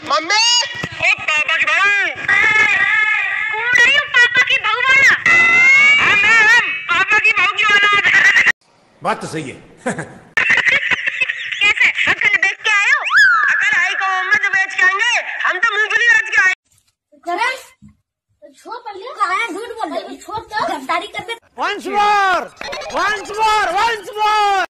Mummy ओ पापा की बहू कौन है पापा की बहू वाला? हम पापा की बहू की औलाद। बात तो सही है। कैसे अकल बेच के आए हो? अकल आई को उम्र बेच के आएंगे हम तो मूंगफली बेच के आए। छोड़ पर ले आया झूठ बोल रहे छोड़ तो गद्दारी कर दे। once more